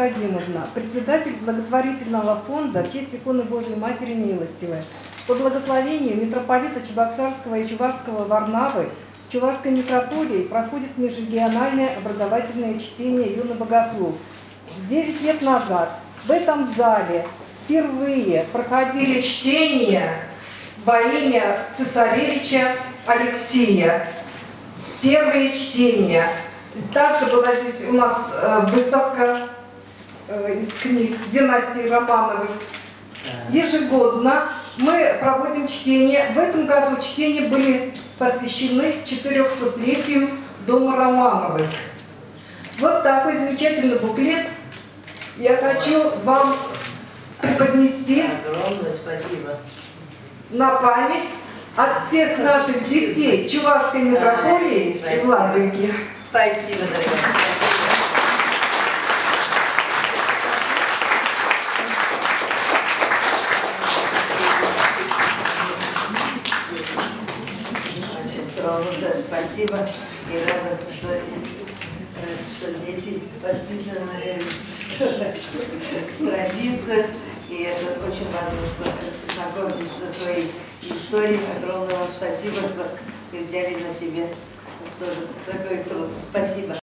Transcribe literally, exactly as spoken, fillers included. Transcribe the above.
Никодимовна, председатель благотворительного фонда в честь иконы Божией Матери Милостивой. По благословению митрополита Чебоксарского и Чувашского Варнавы в Чувашской митрополии проходит межрегиональное образовательное чтение «Юный богослов». Девять лет назад в этом зале впервые проходили чтения во имя цесаревича Алексея. Первые чтения. Также была здесь у нас э, выставка э, из книг династии Романовых. Ежегодно мы проводим чтения. В этом году чтения были посвящены четырехсотлетию дома Романовых. Вот такой замечательный буклет я хочу вам преподнести. Огромное спасибо. На память от всех наших детей Чувашской митрополии и владыки. Спасибо, дорогая. Спасибо. Спасибо. И рада, что, что дети воспитаны в традициях. И это очень важно, что знакомитесь со своей историей. Огромное вам спасибо, что вы взяли на себе тоже такой труд. Спасибо.